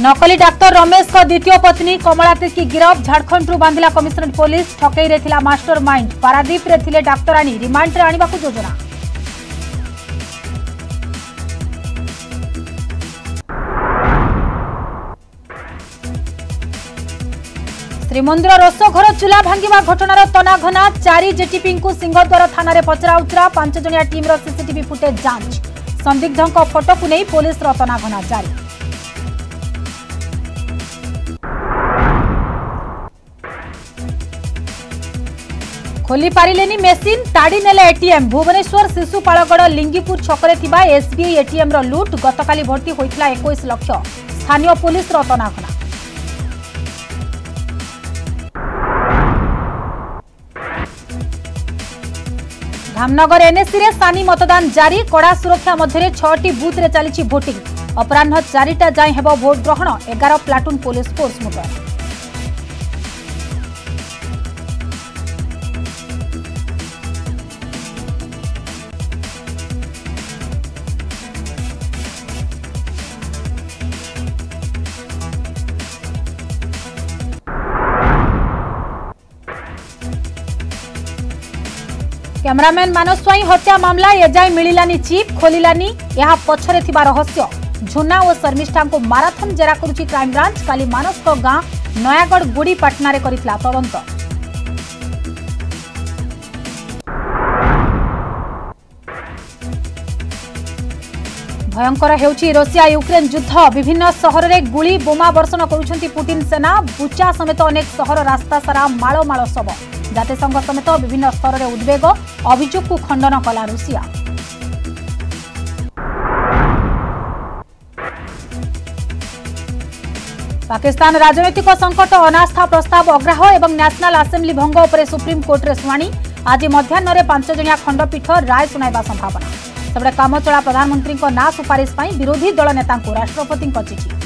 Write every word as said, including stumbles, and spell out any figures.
नकली डाक्तर रमेश को द्वितीय पत्नी कमलाती की गिरफ। झारखंड बांधिला कमिशनरेट पुलिस। ठकई रे थिला मास्टर माइंड। पारादीप रे थिले डाक्तरानी रिमांड रे आनिबाकु योजना। श्रीमंदिर रसघर चूला भांगिवा घटनार तनाघना। चारि जेटीपी को सिंहद्वार थाना रे पचरा उचरा। पांच जणिया टीम रो सीसीटीवी फुटेज जांच। संदिग्धों फोटो को नहीं पुलिस रो तनाघना जारी। खोली पारिलेनी मेसीन। ताड़ी नेले एटीएम। भुवनेश्वर शिशुपालगढ़ लिंगीपुर छकरे थिबा एसबीआई एटीएम रो लूट। गतकाली भर्ती होइतला इक्कीस लाख। स्थानीय पुलिस रो तनाघना। धामनगर एनएससी रे सानी मतदान जारी। कड़ा सुरक्षा मध्य छटी बूथ रे चली भोटिंग। अपराह चारिटा जाए हेबो भोट ग्रहण। एगार प्लाटून पुलिस फोर्स मुतयन। कैमरामैन मानस स्वाई हत्या मामला एजाए मिलानी चिप। खोलिलानी यह पछरे थिबा रहस्य। झुना और शर्मिष्ठा को माराथन जेरा करुची क्राइम ब्रांच। काली मानस को गां नयागढ़ गुड़ी पाटना रे करितला तदंत। भयंकर हेउची रशिया यूक्रेन युद्ध। विभिन्न सहर रे गुली बोमा वर्षण करुछंती पुतिन सेना। बुचा समेत अनेक सहर रास्ता सारा माଳ माଳ शव। जातिसंघ समेत विभिन्न स्तर में उद्वेग। अभियोग को खंडन कला रुषिया। पाकिस्तान राजनैतिक संकट। अनास्था प्रस्ताव अग्राह्य एवं नेशनल असेंबली भंग उपरे सुप्रीम कोर्ट रे शुणाणी। आज मध्याह्न रे पांच जणिया खंडपीठ राय सुनाइबा संभावना। सेबडे कामचला प्रधानमंत्री ना सुपारिश विरोधी दल नेता राष्ट्रपति चिठी।